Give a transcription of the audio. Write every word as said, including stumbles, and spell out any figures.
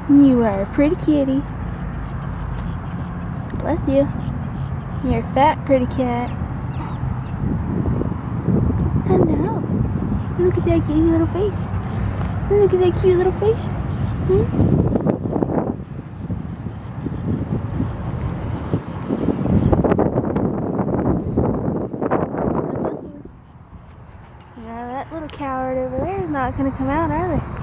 You are a pretty kitty. Bless you. You're a fat, pretty cat. Hello. Look at that cute little face. Look at that cute little face. Hmm? Now that little coward over there is not going to come out, are they?